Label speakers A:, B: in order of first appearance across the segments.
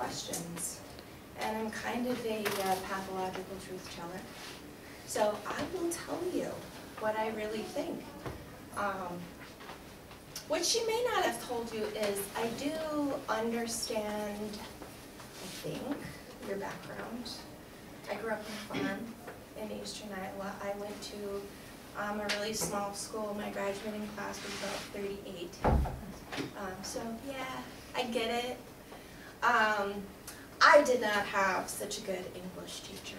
A: questions. And I'm kind of a pathological truth teller. So I will tell you what I really think. What she may not have told you is I do understand, I think, your background. I grew up on a farm in eastern Iowa. I went to a really small school. My graduating class was about 38. So yeah, I get it. I did not have such a good English teacher.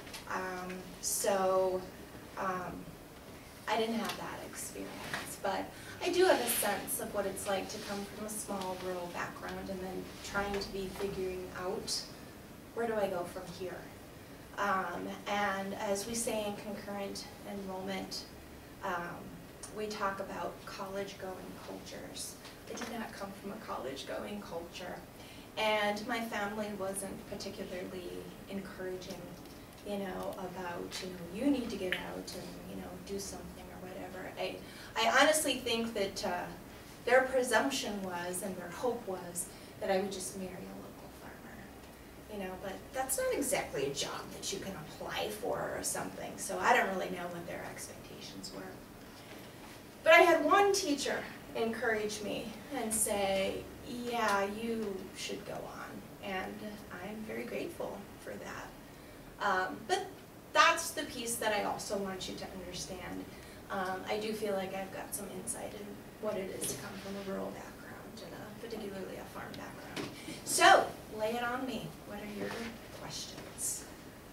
A: I didn't have that experience, but I do have a sense of what it's like to come from a small rural background and then trying to be figuring out, where do I go from here? And as we say in concurrent enrollment, we talk about college-going cultures. I did not come from a college-going culture, and my family wasn't particularly encouraging, about, you need to get out and, do something or whatever. I honestly think that their presumption was, and their hope was, that I would just marry a local farmer, but that's not exactly a job that you can apply for or something, so I don't really know what their expectations were. But I had one teacher encourage me and say, yeah, you should go on, and I'm very grateful for that. But that's the piece that I also want you to understand. I do feel like I've got some insight in what it is to come from a rural background, and particularly a farm background. So, lay it on me. What are your questions?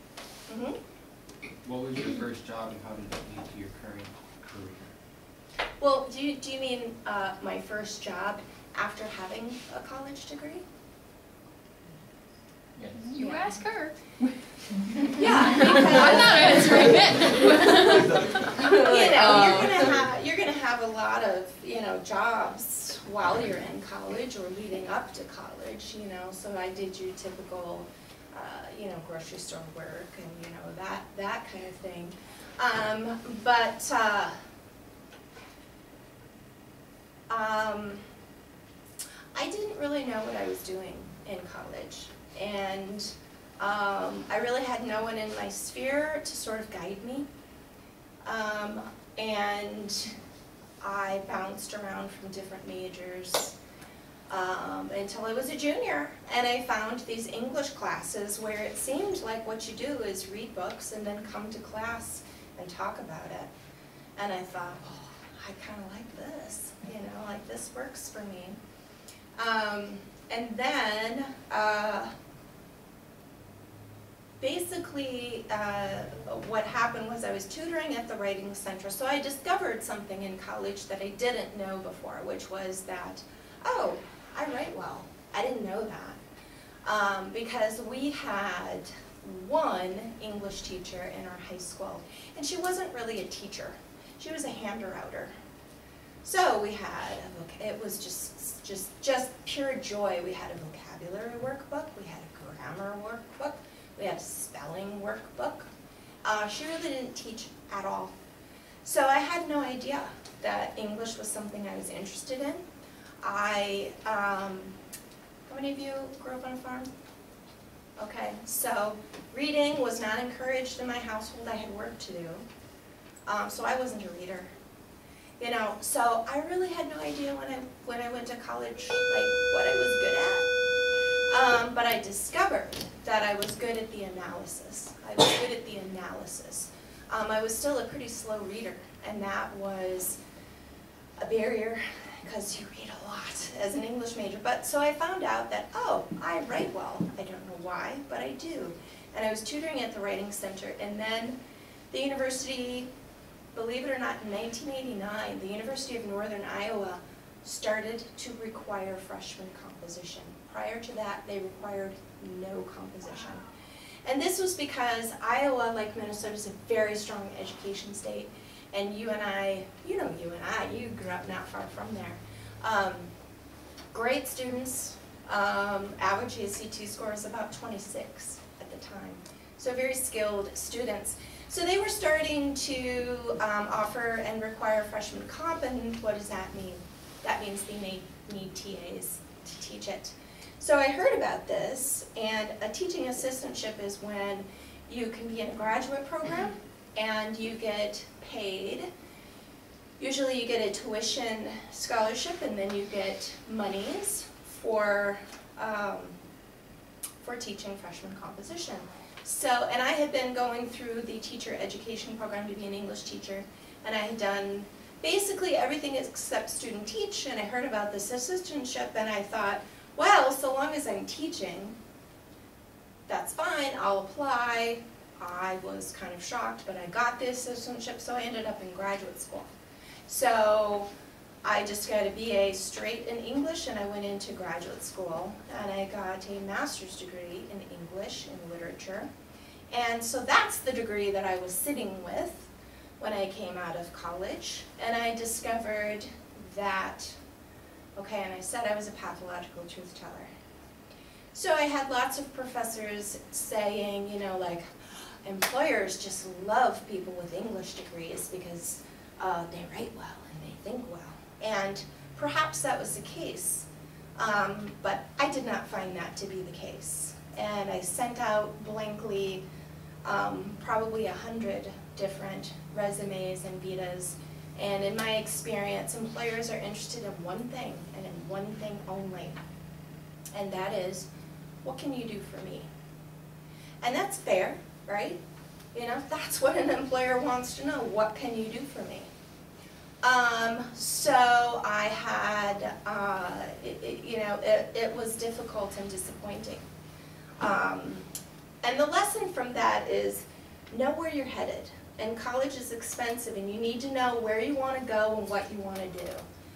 B: What was your first job and how did it lead to your current career?
A: Well, do you mean my first job after having a college degree?
B: Yes.
C: You ask her.
A: Yeah,
C: I'm not answering it.
A: you're gonna have a lot of jobs while you're in college or leading up to college. So I did your typical grocery store work and that kind of thing. I didn't really know what I was doing in college, and I really had no one in my sphere to sort of guide me, and I bounced around from different majors until I was a junior, and I found these English classes where it seemed like what you do is read books and then come to class and talk about it, and I thought, oh, I kind of like this, like this works for me. And then, basically, what happened was I was tutoring at the Writing Center, so I discovered something in college that I didn't know before, which was that, oh, I write well. I didn't know that. Because we had one English teacher in our high school, and she wasn't really a teacher. She was a hander-outer. So we had, it was just pure joy. We had a vocabulary workbook, we had a grammar workbook, we had a spelling workbook. She really didn't teach at all. So I had no idea that English was something I was interested in. How many of you grew up on a farm? Okay, so reading was not encouraged in my household. I had work to do. So I wasn't a reader. So I really had no idea when I went to college, like, what I was good at. But I discovered that I was good at the analysis. I was good at the analysis. I was still a pretty slow reader, and that was a barrier because you read a lot as an English major. But so I found out that, oh, I write well. I don't know why, but I do. And I was tutoring at the Writing Center, and then the university, believe it or not, in 1989, the University of Northern Iowa started to require freshman composition. Prior to that, they required no composition. And this was because Iowa, like Minnesota, is a very strong education state. And you and I, you grew up not far from there. Great students, average ACT score is about 26 at the time. So very skilled students. So they were starting to offer and require freshman comp, and what does that mean? That means they need TAs to teach it. So I heard about this, and a teaching assistantship is when you can be in a graduate program and you get paid. Usually you get a tuition scholarship and then you get monies for teaching freshman composition. So, and I had been going through the teacher education program to be an English teacher, and I had done basically everything except student teach, and I heard about this assistantship and I thought, well, so long as I'm teaching, that's fine, I'll apply. I was kind of shocked, but I got the assistantship, so I ended up in graduate school. So I just got a BA straight in English, and I went into graduate school, and I got a master's degree in English and literature. And so that's the degree that I was sitting with when I came out of college, and I discovered that, okay, and I said I was a pathological truth teller. So I had lots of professors saying, you know, like, employers just love people with English degrees because they write well and they think well. And perhaps that was the case, but I did not find that to be the case. And I sent out blankly probably 100 different resumes and vitas, and in my experience, employers are interested in one thing and in one thing only, and that is, what can you do for me? And that's fair, right? You know, that's what an employer wants to know. What can you do for me? So I had, it was difficult and disappointing. And the lesson from that is, know where you're headed. And college is expensive, and you need to know where you want to go and what you want to do.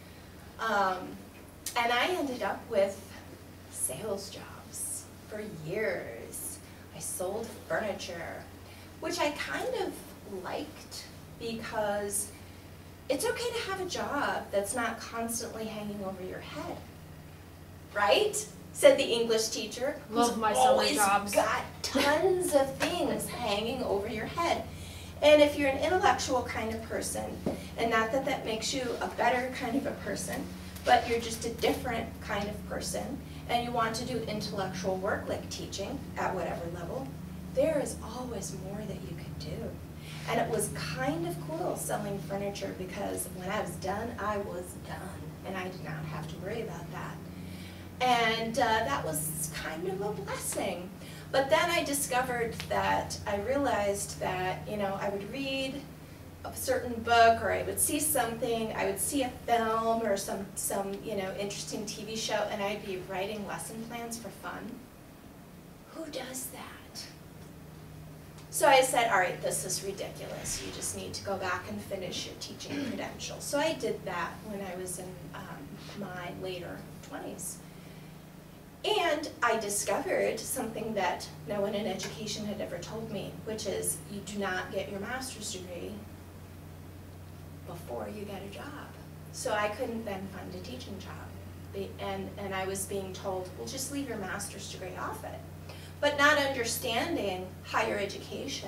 A: And I ended up with sales jobs for years. I sold furniture, which I kind of liked because it's okay to have a job that's not constantly hanging over your head, right? Said the English teacher,
C: Love my summer
A: who's
C: jobs.
A: always got tons of things hanging over your head. And if you're an intellectual kind of person, and not that that makes you a better kind of a person, but you're just a different kind of person, and you want to do intellectual work like teaching at whatever level, there is always more that you could do. And it was kind of cool selling furniture because when I was done, I was done, and I did not have to worry about that. And that was kind of a blessing. But then I discovered that I realized that, you know, I would read a certain book, or I would see something, I would see a film or some you know, interesting TV show, and I'd be writing lesson plans for fun. Who does that? So I said, all right, this is ridiculous. You just need to go back and finish your teaching credentials. So I did that when I was in my later 20s. And I discovered something that no one in education had ever told me, which is you do not get your master's degree before you get a job. So I couldn't then find a teaching job. And I was being told, well, just leave your master's degree off it. But not understanding higher education,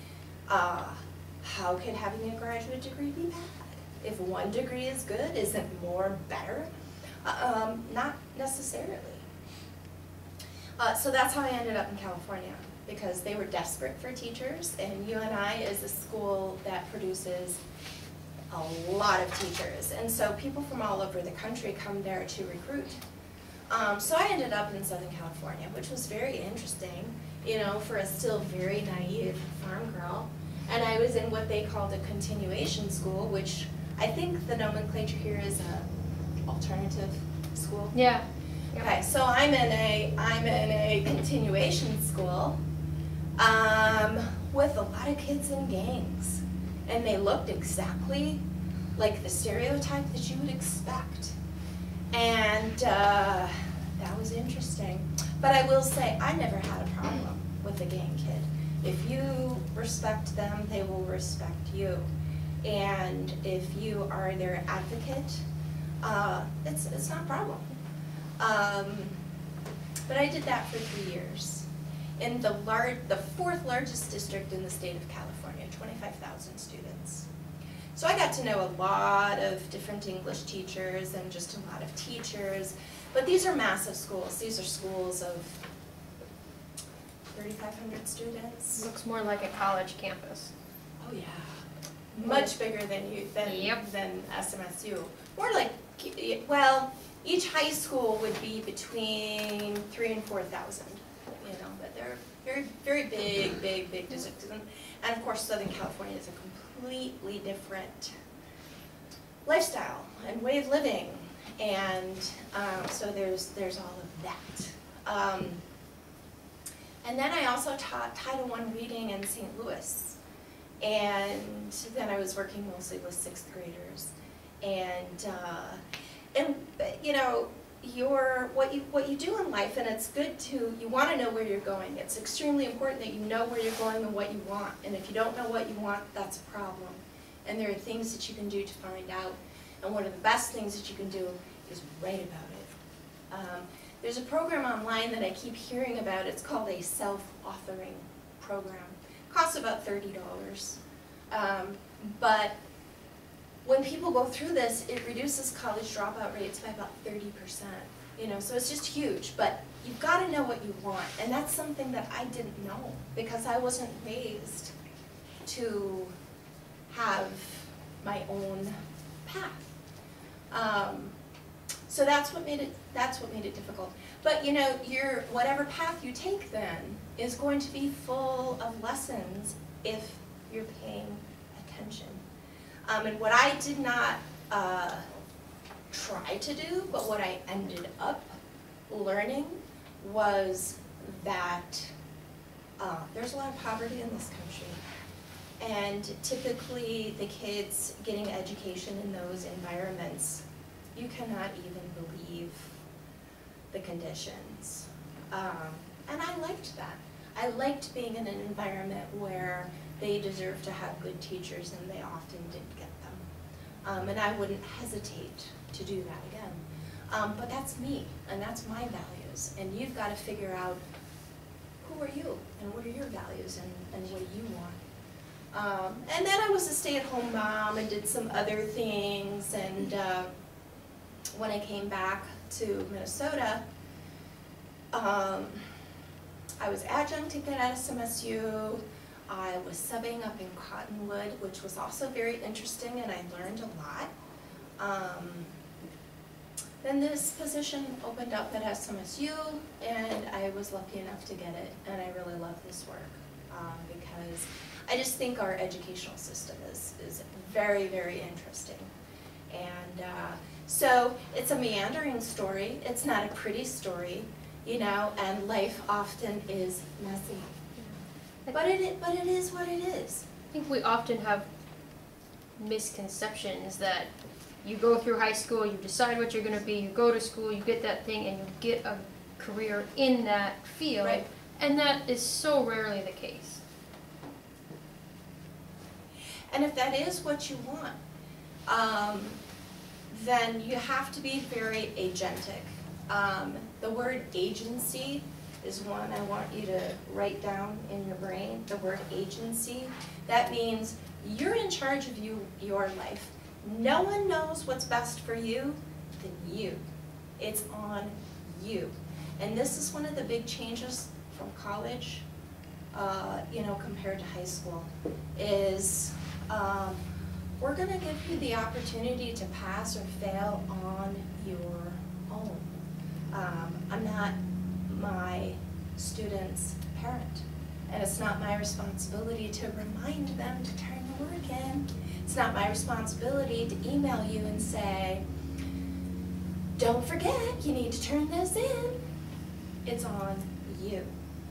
A: how could having a graduate degree be bad? If one degree is good, isn't more better? Not necessarily. So that's how I ended up in California, because they were desperate for teachers, and UNI is a school that produces a lot of teachers, and so people from all over the country come there to recruit. So I ended up in Southern California, which was very interesting, you know, for a still very naive farm girl. And I was in what they called a continuation school, which I think the nomenclature here is a alternative school.
C: Yeah.
A: Okay, so I'm in a continuation school with a lot of kids in gangs, and they looked exactly like the stereotype that you would expect, and that was interesting. But I will say, I never had a problem with a gang kid. If you respect them, they will respect you, and if you are their advocate, it's not a problem. But I did that for 3 years in the fourth largest district in the state of California, 25,000 students. So I got to know a lot of different English teachers and just a lot of teachers, But these are massive schools. These are schools of 3,500 students.
C: Looks more like a college campus.
A: Oh yeah. Much bigger than
C: Yep.
A: than SMSU. More like, well, each high school would be between 3,000 and 4,000, you know, but they're very big districts. And of course, Southern California is a completely different lifestyle and way of living. And so there's all of that. And then I also taught Title I reading in St. Louis. And then I was working mostly with 6th graders. And you know, what you do in life, and it's good to, you want to know where you're going. It's extremely important that you know where you're going and what you want. And if you don't know what you want, that's a problem. And there are things that you can do to find out. And one of the best things that you can do is write about it. There's a program online that I keep hearing about. It's called a self-authoring program. Costs about $30. But when people go through this, it reduces college dropout rates by about 30%. You know, so it's just huge. But you've got to know what you want, and that's something that I didn't know because I wasn't raised to have my own path. So that's what made it difficult. But you know, whatever path you take then is going to be full of lessons if you're paying attention. And what I did not try to do, but what I ended up learning was that there's a lot of poverty in this country. And typically the kids getting education in those environments, you cannot even believe the conditions. And I liked that. I liked being in an environment where they deserved to have good teachers and they often didn't get them. And I wouldn't hesitate to do that again. But that's me, and that's my values. And you've got to figure out who are you, and what are your values, and what do you want. And then I was a stay-at-home mom and did some other things, and when I came back to Minnesota, I was adjuncting at SMSU. I was subbing up in Cottonwood, which was also very interesting, and I learned a lot. Then this position opened up at SMSU, and I was lucky enough to get it, and I really love this work because I just think our educational system is very, very interesting. And so it's a meandering story. It's not a pretty story, you know, and life often is messy. But it is what it is.
C: I think we often have misconceptions that you go through high school, you decide what you're going to be, you go to school, you get that thing, and you get a career in that field.
A: Right.
C: And that is so rarely the case.
A: And if that is what you want, then you have to be very agentic. The word agency is one I want you to write down in your brain, the word agency. That means you're in charge of your life. No one knows what's best for you than you. It's on you. And this is one of the big changes from college, you know, compared to high school, is we're going to give you the opportunity to pass or fail on your own. I'm not my student's parent, and it's not my responsibility to remind them to turn the work in. It's not my responsibility to email you and say, don't forget, you need to turn this in. It's on you.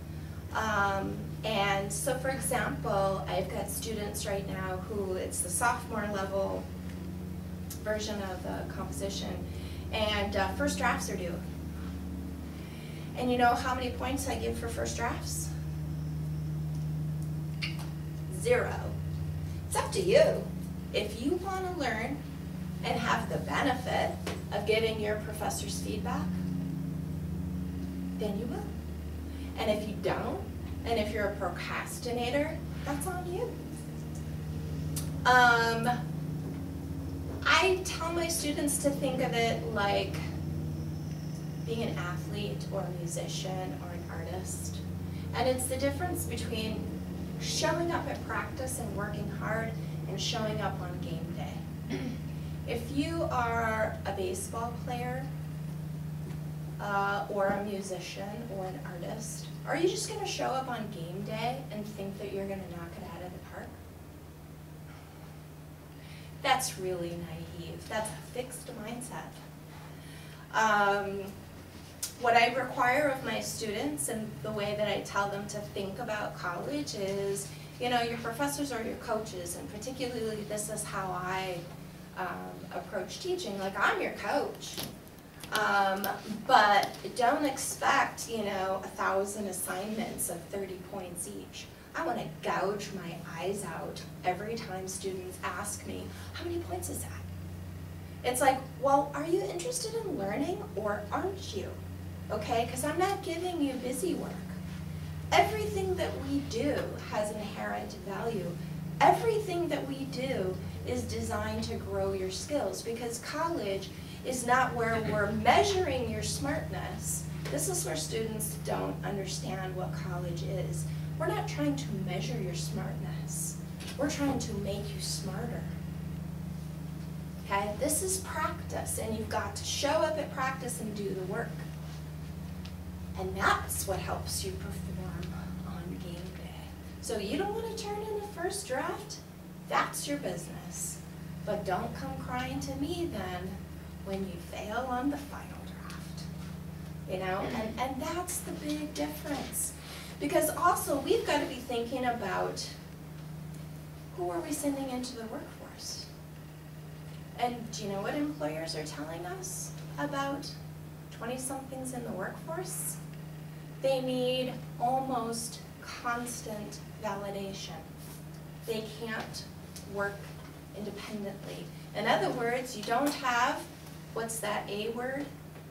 A: And so, for example, I've got students right now who, it's the sophomore level version of the composition, and first drafts are due. And you know how many points I give for first drafts? 0. It's up to you. If you want to learn and have the benefit of getting your professor's feedback, then you will. And if you don't, and if you're a procrastinator, that's on you. I tell my students to think of it like being an athlete or a musician or an artist. And it's the difference between showing up at practice and working hard and showing up on game day. If you are a baseball player or a musician or an artist, are you just going to show up on game day and think that you're going to knock it out of the park? That's really naive. That's a fixed mindset. What I require of my students and the way that I tell them to think about college is, you know, your professors are your coaches, and particularly this is how I approach teaching. Like, I'm your coach. But don't expect, you know, 1,000 assignments of 30 points each. I want to gouge my eyes out every time students ask me, how many points is that? It's like, well, are you interested in learning or aren't you? Okay, because I'm not giving you busy work. Everything that we do has inherent value. Everything that we do is designed to grow your skills, because college is not where we're measuring your smartness. This is where students don't understand what college is. We're not trying to measure your smartness. We're trying to make you smarter. Okay, this is practice, and you've got to show up at practice and do the work. And that's what helps you perform on game day. So you don't want to turn in a first draft? That's your business. But don't come crying to me then when you fail on the final draft. You know, and that's the big difference. Because also we've got to be thinking about, who are we sending into the workforce? And do you know what employers are telling us about 20-somethings in the workforce? They need almost constant validation. They can't work independently. In other words, you don't have, what's that A word?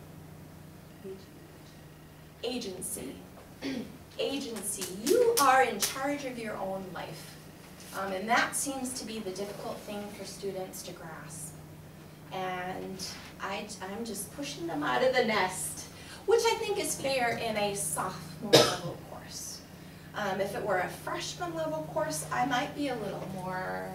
A: Agency. Agency. You are in charge of your own life. And that seems to be the difficult thing for students to grasp. And I'm just pushing them out of the nest, which I think is fair in a sophomore level course. If it were a freshman level course, I might be a little more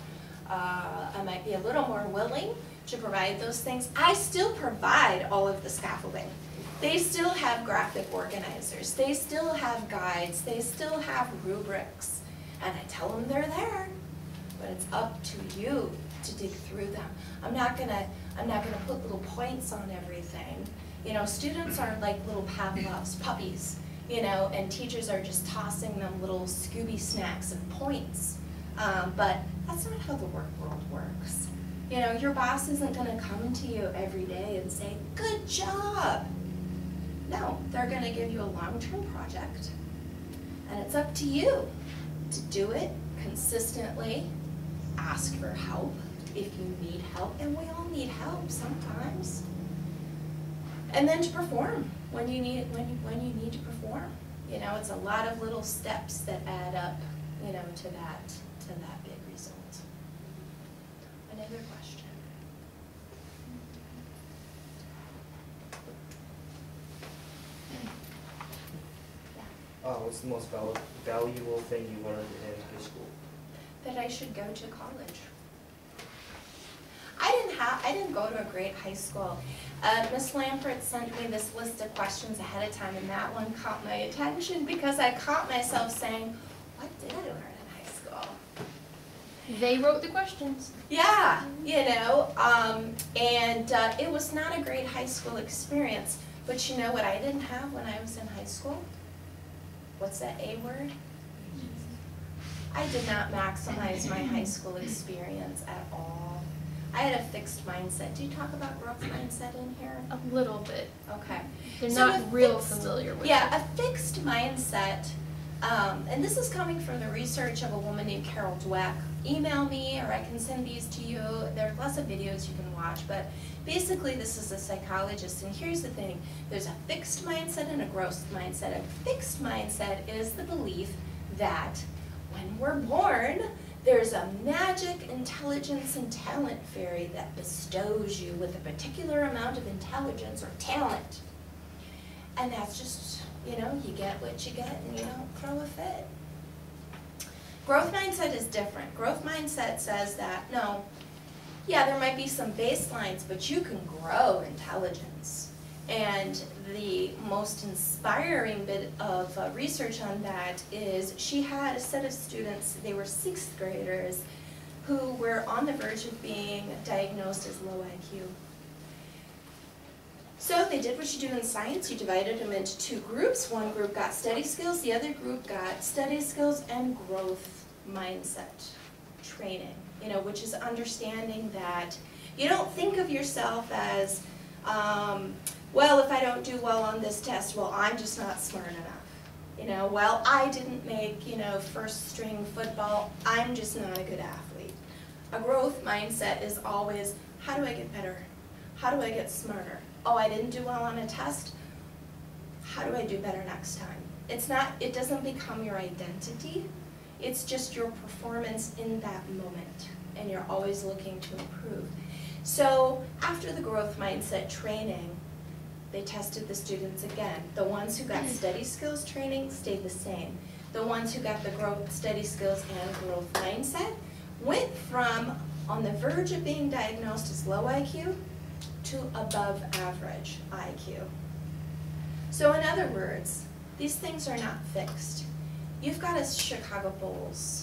A: willing to provide those things. I still provide all of the scaffolding. They still have graphic organizers. They still have guides. They still have rubrics. And I tell them they're there, but it's up to you to dig through them. I'm not gonna put little points on everything. You know, students are like little Pavlov's puppies, you know, and teachers are just tossing them little Scooby snacks of points. But that's not how the work world works. You know, your boss isn't gonna come to you every day and say, good job. No, they're gonna give you a long-term project, and it's up to you to do it consistently, ask for help if you need help, and we all need help sometimes. And then to perform when you need to perform. You know, it's a lot of little steps that add up, you know, to that big result. Another question?
D: What's the most valuable thing you learned in high school?
A: That I should go to college. I didn't go to a great high school. Miss Lampert sent me this list of questions ahead of time, and that one caught my attention because I caught myself saying, what did I learn in high school?
C: They wrote the questions.
A: Yeah, you know, and it was not a great high school experience, but you know what I didn't have when I was in high school? What's that A word? I did not maximize my high school experience at all. I had a fixed mindset. Do you talk about growth mindset in here?
C: A little bit.
A: Okay.
C: They're
A: So
C: not
A: a
C: real
A: fixed-
C: familiar with it.
A: Yeah, a fixed mindset, and this is coming from the research of a woman named Carol Dweck. Email me, or I can send these to you. There are lots of videos you can watch, but basically this is a psychologist, and here's the thing. There's a fixed mindset and a growth mindset. A fixed mindset is the belief that when we're born, there's a magic intelligence and talent fairy that bestows you with a particular amount of intelligence or talent. And that's just, you know, you get what you get and you don't throw a fit. Growth mindset is different. Growth mindset says that, no, yeah, there might be some baselines, but you can grow intelligence. And the most inspiring bit of research on that is she had a set of students, they were 6th graders, who were on the verge of being diagnosed as low IQ. So they did what you do in science. You divided them into 2 groups. One group got study skills, the other group got study skills and growth mindset training, you know, which is understanding that you don't think of yourself as, well, if I don't do well on this test, well, I'm just not smart enough. You know, well, I didn't make, you know, first string football, I'm just not a good athlete. A growth mindset is always, how do I get better? How do I get smarter? Oh, I didn't do well on a test, how do I do better next time? It's not, it doesn't become your identity, it's just your performance in that moment, and you're always looking to improve. So after the growth mindset training, they tested the students again. The ones who got study skills training stayed the same. The ones who got the growth, study skills and growth mindset went from on the verge of being diagnosed as low IQ to above average IQ. So in other words, these things are not fixed. You've got a Chicago Bulls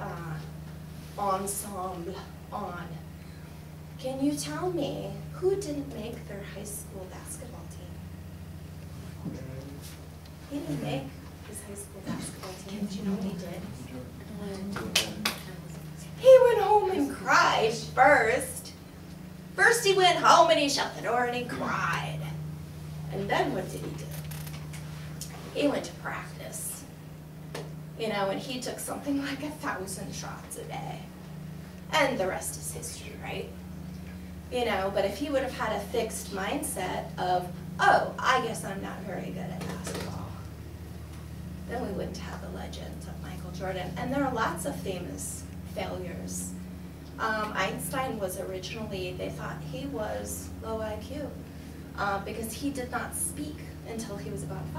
A: ensemble on. Can you tell me who didn't make their high school basketball team? He didn't make his high school basketball team. Do you know what he did? He went home and cried first. First he went home and he shut the door and he cried. And then what did he do? He went to practice. You know, and he took something like 1,000 shots a day. And the rest is history, right? You know, but if he would have had a fixed mindset of, oh, I guess I'm not very good at basketball, then we wouldn't have the legend of Michael Jordan. And there are lots of famous failures. Einstein was originally, they thought he was low IQ because he did not speak until he was about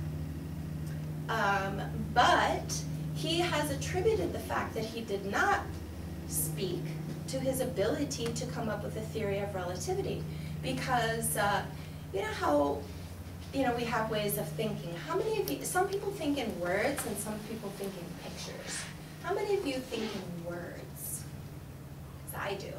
A: 5. But he has attributed the fact that he did not speak to his ability to come up with a theory of relativity, because you know how, you know, we have ways of thinking. How many of you, some people think in words and some people think in pictures. How many of you think in words? 'Cause I do.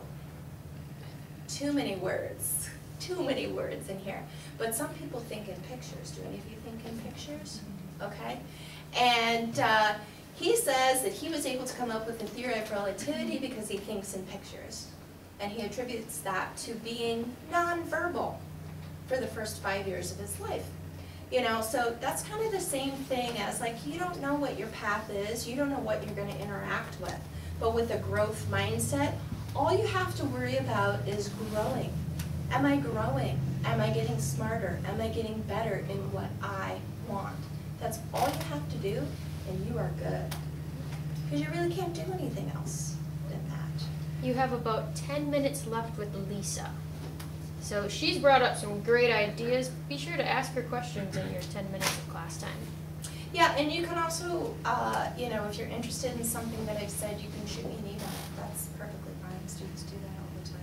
A: Too many words in here. But some people think in pictures. Do any of you think in pictures? Okay. And he says that he was able to come up with a theory of relativity because he thinks in pictures. And he attributes that to being nonverbal for the first 5 years of his life. You know, so that's kind of the same thing as, like, you don't know what your path is, you don't know what you're going to interact with. But with a growth mindset, all you have to worry about is growing. Am I growing? Am I getting smarter? Am I getting better in what I want? That's all you have to do, and you are good. Because you really can't do anything else than that.
C: You have about 10 minutes left with Lisa. So she's brought up some great ideas. Be sure to ask her questions in your 10 minutes of class time.
A: Yeah, and you can also, you know, if you're interested in something that I've said, you can shoot me an email. That's perfectly fine. Students do that all the time.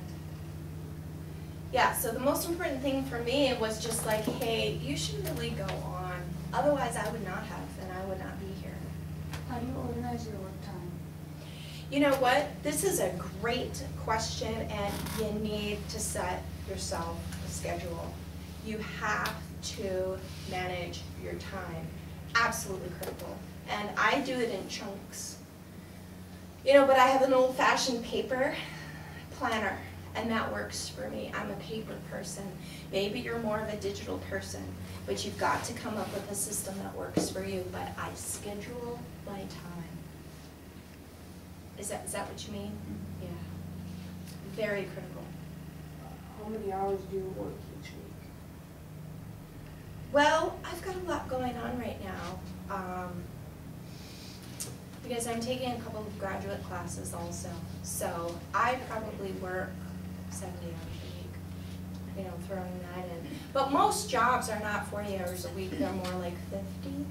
A: Yeah, so the most important thing for me was just like, hey, you should really go on. Otherwise, I would not have, and I would not be here.
E: How do you organize your work time?
A: You know what? This is a great question, and you need to set yourself a schedule. You have to manage your time. Absolutely critical. And I do it in chunks. You know, but I have an old-fashioned paper planner, and that works for me. I'm a paper person. Maybe you're more of a digital person, but you've got to come up with a system that works for you. But I schedule my time. Is that what you mean? Yeah. Very critical.
E: How many hours do you work each week?
A: Well, I've got a lot going on right now. Because I'm taking a couple of graduate classes also. So I probably work 70 hours a week. throwing that in. But most jobs are not 40 hours a week, they're more like 50.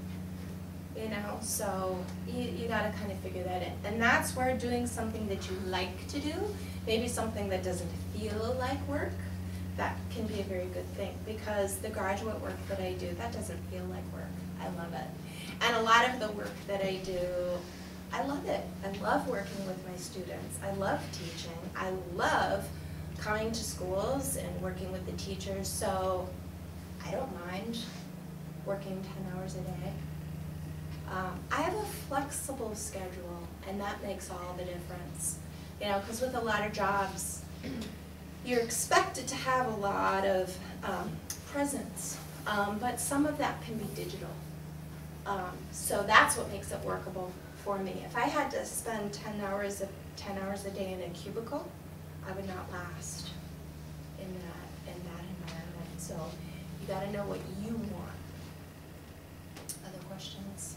A: So you gotta kind of figure that in. And that's where doing something that you like to do, maybe something that doesn't feel like work, that can be a very good thing, because the graduate work that I do, that doesn't feel like work. I love it. And a lot of the work that I do, I love it. I love working with my students. I love teaching. I love coming to schools and working with the teachers, so I don't mind working 10 hours a day. I have a flexible schedule, and that makes all the difference. Because with a lot of jobs, you're expected to have a lot of presence, but some of that can be digital. So that's what makes it workable for me. If I had to spend 10 hours a day in a cubicle, I would not last in that environment. So you got to know what you want. Other questions?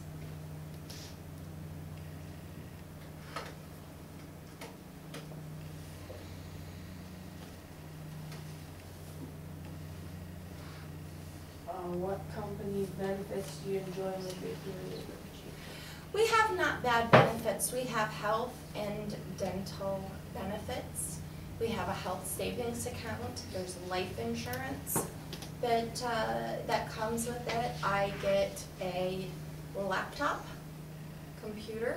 E: What company benefits do you enjoy with your career?
A: We have not bad benefits. We have health and dental benefits. We have a health savings account. There's life insurance that comes with it. I get a laptop, computer.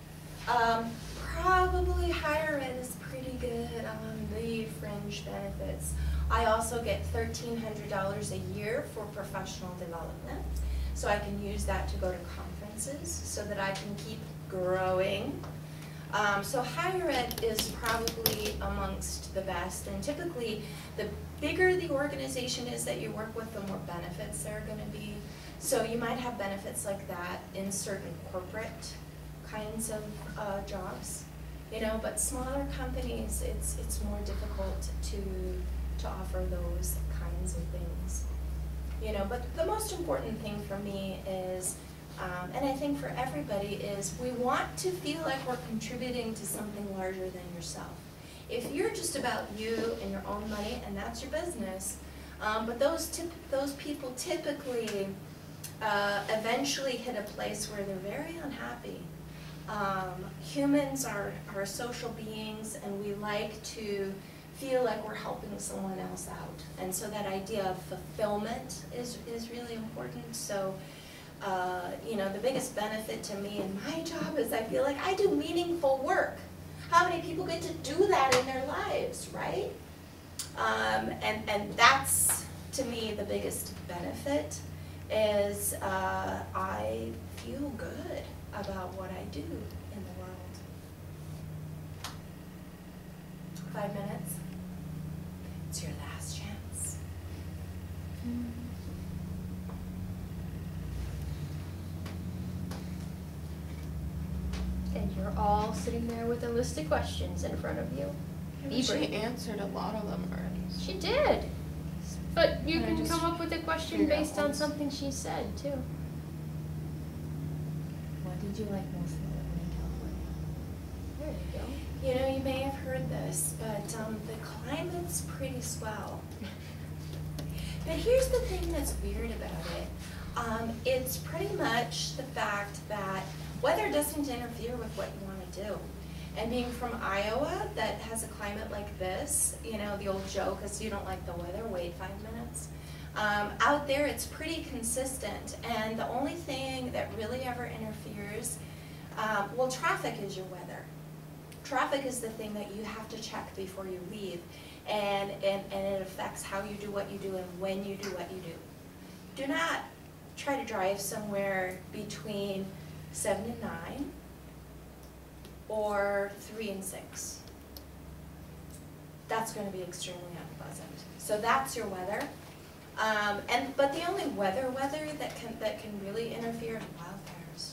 A: Probably higher ed is pretty good on the fringe benefits. I also get $1,300 a year for professional development, so I can use that to go to conferences so that I can keep growing. So higher ed is probably amongst the best, and typically the bigger the organization is that you work with, the more benefits there are going to be. So you might have benefits like that in certain corporate kinds of jobs, but smaller companies, it's more difficult to offer those kinds of things. But the most important thing for me is, and I think for everybody, is we want to feel like we're contributing to something larger than yourself. If you're just about you and your own money, and that's your business, but those people typically eventually hit a place where they're very unhappy. Humans are social beings, and we like to feel like we're helping someone else out. And so that idea of fulfillment is really important. So, the biggest benefit to me in my job is I feel like I do meaningful work. How many people get to do that in their lives, right? And that's, to me, the biggest benefit is I feel good about what I do in the world. 5 minutes. It's your last chance.
C: And you're all sitting there with a list of questions in front of you. Be
F: She
C: brave.
F: answered a lot of them already.
C: She did. But you
F: I
C: can
F: just
C: come up with a question
F: figured out
C: based on
F: ones.
C: something she said, too.
G: What did you like most about living in California?
C: There you go.
A: You may have heard this, but the climate's pretty swell. But here's the thing that's weird about it. It's pretty much the fact that weather doesn't interfere with what you want to do. And being from Iowa that has a climate like this, the old joke is you don't like the weather, wait 5 minutes. Out there it's pretty consistent, and the only thing that really ever interferes, traffic is your weather. Traffic is the thing that you have to check before you leave, and it affects how you do what you do and when you do what you do. Do not try to drive somewhere between 7 and 9 or 3 and 6. That's going to be extremely unpleasant. So that's your weather. But the only weather that can really interfere is wildfires.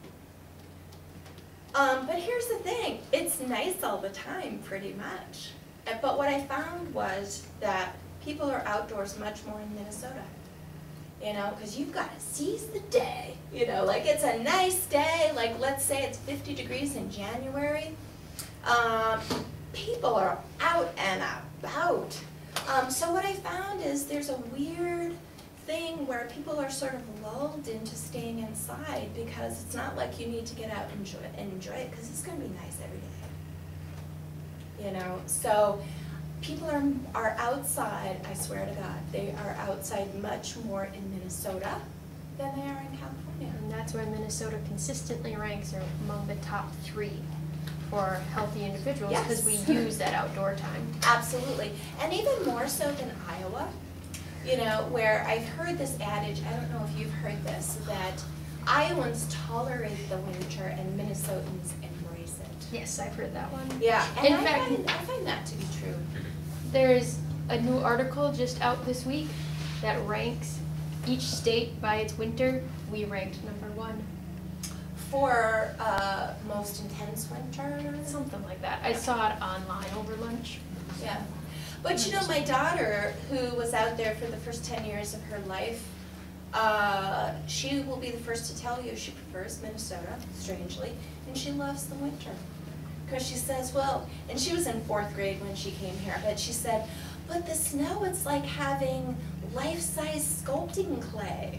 A: But here's the thing, it's nice all the time, pretty much. But what I found was that people are outdoors much more in Minnesota. Because you've got to seize the day. Like it's a nice day, like let's say it's 50 degrees in January. People are out and about. So what I found is there's a weird thing where people are sort of lulled into staying inside because it's not like you need to get out and enjoy it because it's going to be nice every day. You know, so people are outside, I swear to God, they are outside much more in Minnesota than they are in California.
C: And that's why Minnesota consistently ranks among the top 3 for healthy individuals because
A: Yes.
C: we use that outdoor time.
A: Absolutely, and even more so than Iowa, you know, where I've heard this adage, I don't know if you've heard this, that Iowans tolerate the winter and Minnesotans embrace it.
C: Yes, I've heard that one.
A: Yeah, and
C: In
A: I
C: fact-
A: find that to be true.
C: There's a new article just out this week that ranks each state by its winter. We ranked number 1.
A: For most intense winter.
C: Something like that. I saw it online over lunch.
A: Yeah, but you know, my daughter, who was out there for the first 10 years of her life, she will be the first to tell you she prefers Minnesota, strangely, and she loves the winter. Because she says, well, and she was in 4th grade when she came here, but she said, but the snow, it's like having life-size sculpting clay.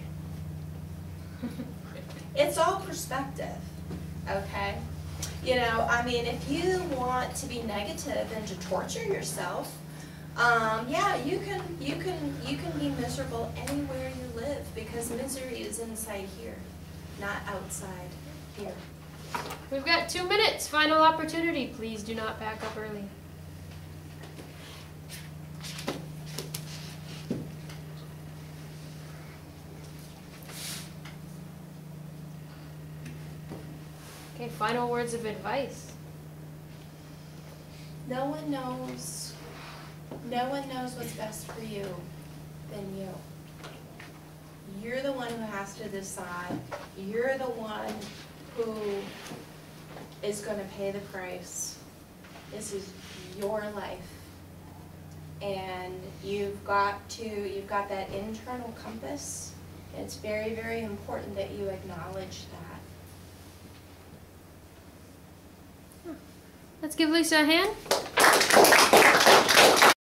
A: It's all perspective, okay? You know, I mean, if you want to be negative and to torture yourself, yeah, you can be miserable anywhere you live because misery is inside here, not outside here.
C: We've got 2 minutes. Final opportunity. Please do not pack up early. Okay, final words of advice.
A: No one knows what's best for you than you. You're the one who has to decide. You're the one who is going to pay the price. This is your life. And you've got that internal compass. It's very, very important that you acknowledge that.
C: Let's give Lisa a hand.